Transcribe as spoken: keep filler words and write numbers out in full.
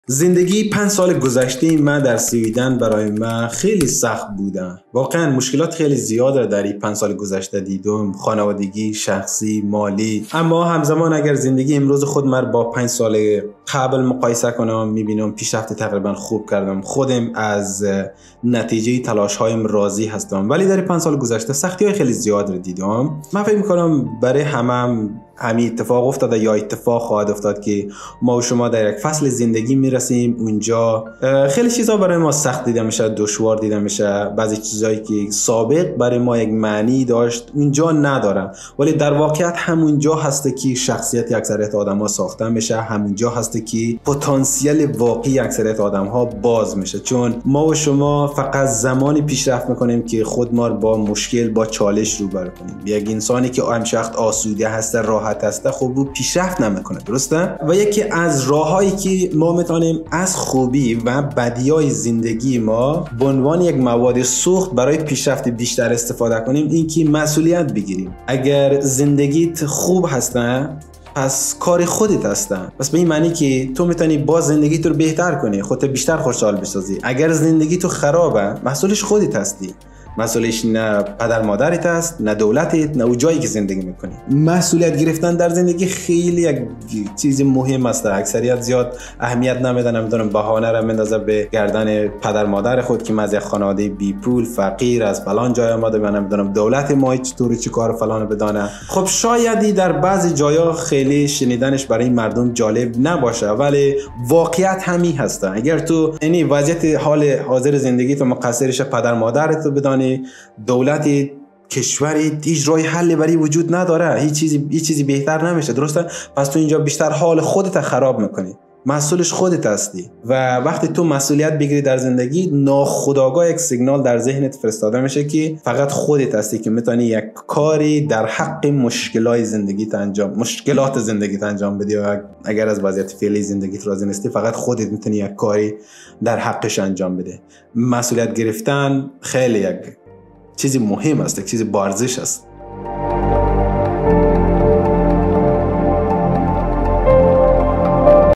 زندگی پنج سال گذشته من در سویدن برای من خیلی سخت بودن. واقعا مشکلات خیلی زیاد را در این پنج سال گذشته دیدم، خانوادگی، شخصی، مالی. اما همزمان اگر زندگی امروز خود من با پنج سال قبل مقایسه کنم، میبینم پیشرفت تقریبا خوب کردم. خودم از نتیجه تلاش هایم راضی هستم، ولی در پنج سال گذشته سختی های خیلی زیاد را دیدم. من فکر میکنم برای همه همین اتفاق افتاده یا اتفاق خواهد افتاد که ما و شما در یک فصل زندگی میرسیم اونجا خیلی چیزا برای ما سخت دیده میشه، دشوار دیده میشه. بعضی چیزایی که سابق برای ما یک معنی داشت اونجا نداره، ولی در واقعیت همونجا هسته که شخصیت اکثریت آدم‌ها ساخته میشه، همونجا هسته که پتانسیل واقعی اکثریت آدم‌ها باز میشه. چون ما و شما فقط زمانی پیشرفت میکنیم که خود ما با مشکل، با چالش روبرو کنیم. یک انسانی که همیشه وقت آسوده هسته، راحت هسته، خب رو پیشرفت نمیکنه، درسته؟ و یکی از راههایی که ما میتونیم از خوبی و بدیای زندگی ما به عنوان یک مواد سوخت برای پیشرفت بیشتر استفاده کنیم این که مسئولیت بگیریم. اگر زندگیت خوب هسته پس کار خودت هسته، پس به این معنی که تو میتونی با زندگی تو رو بهتر کنی، خودت بیشتر خوشحال بسازی. اگر زندگی تو خرابه مسئولش خودت هستی، مسئولش نه پدر مادرت است، نه دولتت، نه اون جایی که زندگی میکنی. مسئولیت گرفتن در زندگی خیلی یک چیز مهم است. اکثریت زیاد اهمیت نمیدن، نمیدونم بهانه را میندازه به گردن پدر مادر خود که من از یک خانواده بی پول، فقیر، از فلان جای اومده، من نمیدونم دولت ما چطوری چی کار فلان بدانه. خب شایدی در بعضی جایا خیلی شنیدنش برای مردم جالب نباشه، ولی واقعیت همین هست. اگر تو یعنی وضعیت حال حاضر زندگی تو مقصرش پدر مادرت رو بدانی، دولت کشوری هیچ راه حل برای وجود نداره، هیچ چیزی هیچ چیزی بهتر نمیشه، درسته؟ پس تو اینجا بیشتر حال خودت خراب میکنی، مسئولش خودت هستی. و وقتی تو مسئولیت بگیری در زندگی، ناخودآگاه یک سیگنال در ذهنت فرستاده میشه که فقط خودت هستی که میتونی یک کاری در حق مشکلات زندگیت انجام مشکلات زندگیت انجام بدی. و اگر از وضعیت فعلی زندگیت راضی نیستی، فقط خودت میتونی یک کاری در حقش انجام بده. مسئولیت گرفتن خیلی یک چیزی مهم است، یک چیزی با ارزش است.